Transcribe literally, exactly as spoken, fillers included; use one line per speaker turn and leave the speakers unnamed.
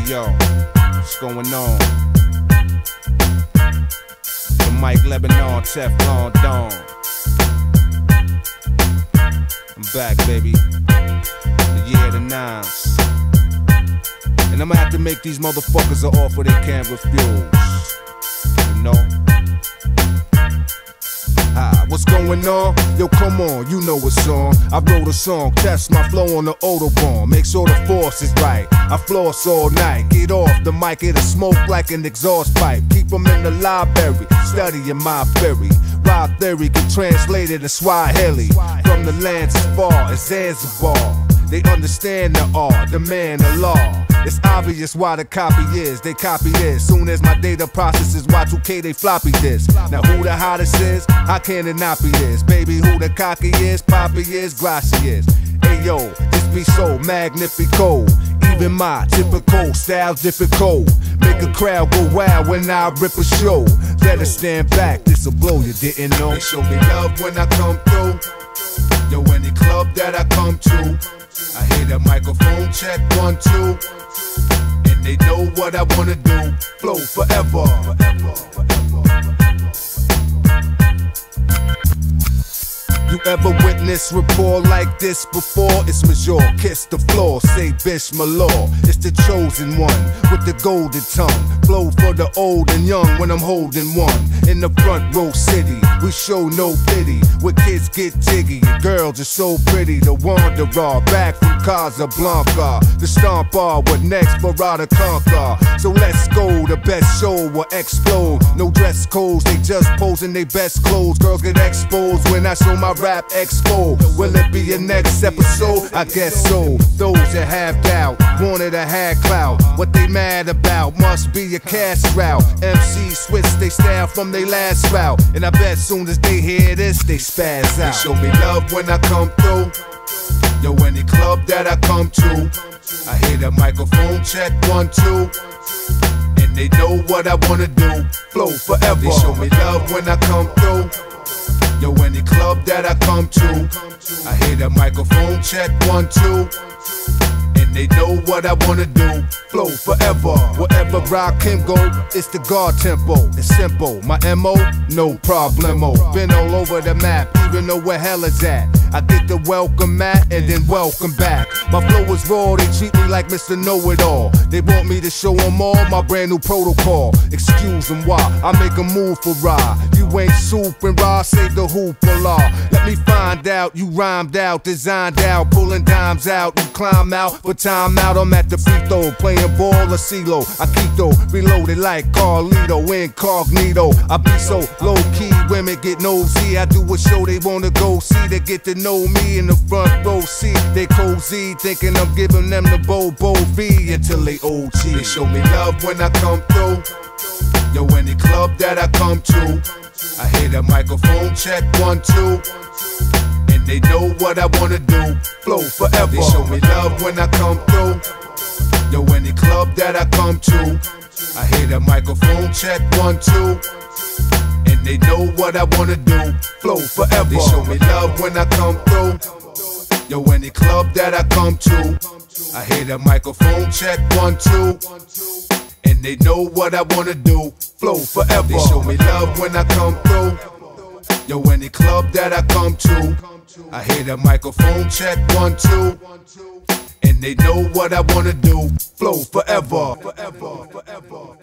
Yo, what's going on? The Mike Lebanon, Teflon Don. I'm back, baby. The year of the nines. And I'ma have to make these motherfuckers an offer they can't refuse. You know? Ah, what's going on? Yo, come on, you know what's on. I wrote a song, test my flow on the Autobahn. Make sure the force is right. I floss all night. Get off the mic, it'll smoke like an exhaust pipe. Keep them in the library, studying my theory. Rob theory can translate it to Swahili. From the lands as far as Zanzibar. They understand the art, the man, the law. It's obvious why the copy is, they copy this. Soon as my data processes Y two K, they floppy this. Now who the hottest is? How can it not be this? Baby, who the cocky is? Poppy is, Grassy is. Hey yo, this be so magnifico. Even my typical style's difficult. Make a crowd go wild when I rip a show. Better stand back, this'll blow you, didn't know. They show me love when I come through. Yo, any club that I come to, I hear the microphone check, one, two. And they know what I wanna do. Flow forever, forever, forever. You ever witness rapport like this before? It's Major, kiss the floor, say bish my law. It's the chosen one with the golden tongue. Flow for the old and young when I'm holding one. In the front row city, we show no pity. Where kids get jiggy, and girls are so pretty. The wanderer, back from Casablanca. The stomper, what next for Rada Conquer. So let's go, the best show will explode. No dress codes, they just posing their best clothes. Girls get exposed when I show my rap expo. Will it be a next episode? I guess so. Those that have doubt wanted a had clout. What they mad about must be a cash route. M C switch they style from their last route. And I bet soon as they hear this, they spaz out. They show me love when I come through. Yo, any club that I come to, I hear the microphone check, one, two. And they know what I wanna do. Flow forever. They show me love when I come through. Yo, any club that I come to, I hear the microphone check, one, two. And they know what I wanna do. Flow forever. Wherever Rock him go, it's the guard tempo. It's simple. My M O, no problemo. Been all over the map, even know where hell is at. I get the welcome mat and then welcome back. My flow is raw, they treat me like Mister Know-It-All. They want me to show them all my brand new protocol. Excuse them why I make a move for raw. You ain't super raw, save the hoopla. Let me find out you rhymed out, designed out, pulling dimes out. You climb out for time out. I'm at the free throw, playing ball or CeeLo. I keep though reloaded like Carlito, incognito. I be so low key, women get nosy. I do a show they wanna go see. They get to know me in the front row seat. They cozy, thinking I'm giving them the Bobo V until they O G. They show me love when I come through. Yo, any club that I come to, I hear the microphone check, one, two. And they know what I wanna do. Flow forever. They show me love when I come through. Yo, any club that I come to, I hear the microphone check, one, two. And they know what I wanna do. Flow forever. They show me love when I come through. Yo, any club that I come to, I hear the microphone check, one, two. And they know what I wanna do. Flow forever. They show me love when I come through. Yo, any club that I come to, I hear the microphone check, one, two. And they know what I wanna do. Flow forever. Forever, forever.